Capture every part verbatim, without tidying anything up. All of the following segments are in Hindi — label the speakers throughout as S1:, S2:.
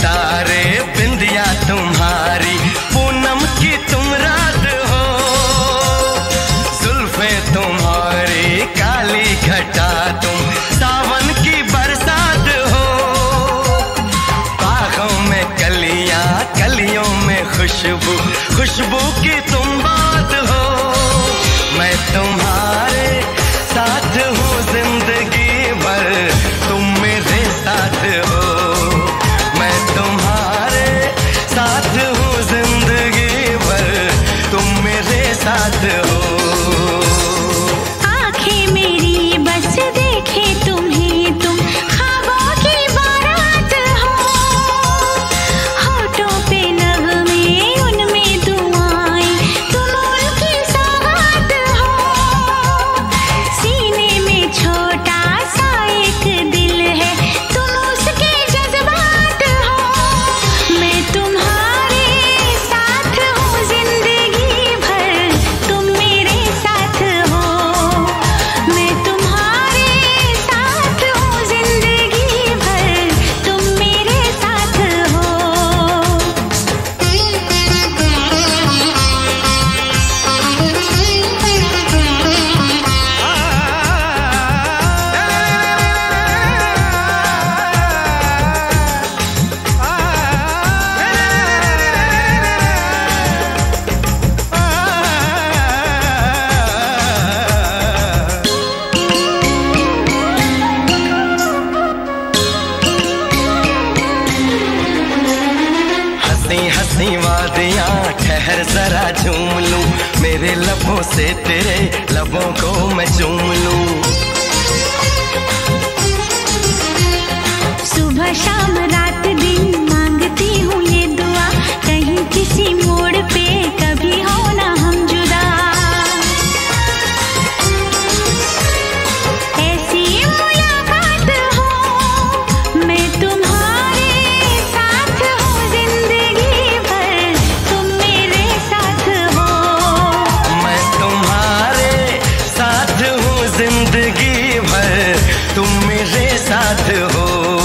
S1: सितारे बिंदिया तुम्हारी, पूनम की तुम रात हो, जुल्फे तुम्हारी काली घटा तुम, सावन की बरसात हो, बागों में कलियां कलियों में खुशबू, खुशबू की तुम बात हो। मैं तुम्हारे साथ हूँ जिंदगी भर, तुम मेरे साथ हो। मैं तुम्हारे साथ हूँ जिंदगी भर, तुम मेरे साथ हो।
S2: आंखें मेरी बस देखे तुम्हें, तुम ख्वाबों की बारात हो, होठों पे नगमे उनमें दुआएं, तुम उनकी सौगात हो, सीने में छोटा सा एक दिल है, तुम उसके जज्बात हो। मैं तुम्हारे साथ हूँ जिंदगी भर, तुम मेरे साथ हो। मैं तुम्हारे साथ हूँ जिंदगी भर, तुम मेरे साथ हो।
S1: हंसी हंसी वादियाँ ठहर जरा झूम लूं, मेरे लबों से तेरे लबों को मैं चूम लूं।
S2: सुबह शाम रात दिन मांगती हूँ ये दुआ, कहीं किसी मोड़ पे कभी हो ना हम जुदा। ऐसी मुलाकात हो, मैं तुम्हारे साथ हूँ जिंदगी भर, तुम मेरे साथ हो।
S1: मैं तुम्हारे साथ हूँ जिंदगी भर, तुम मेरे साथ हो।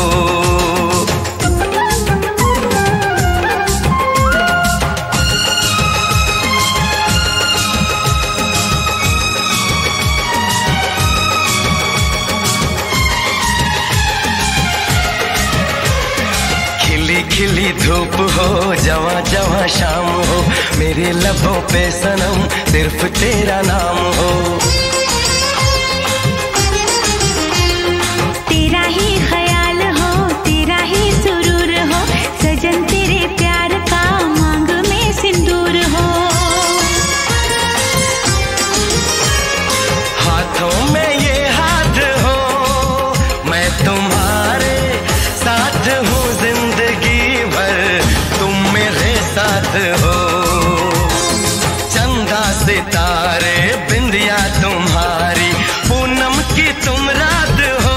S1: खिली खिली धूप हो, जवा जवा शाम हो, मेरे लबों पे सनम सिर्फ तेरा नाम हो।
S2: तेरा ही ख्याल हो, तेरा ही सुरूर हो, सजन तेरे प्यार का मांग में सिंदूर हो।
S1: हाथों में ये हाथ हो, मैं तुम्हारे साथ हूँ जिंदगी भर, तुम मेरे साथ हो। चंदा सितारे बिंदिया तुम्हारी, पूनम की तुम रात हो,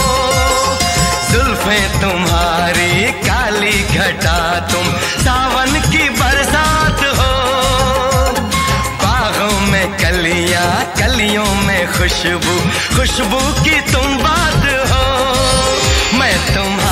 S1: जुल्फे तुम्हारी काली घटा तुम, सावन की बरसात हो, बागों में कलियां कलियों में खुशबू, खुशबू की तुम बात हो। मैं तुम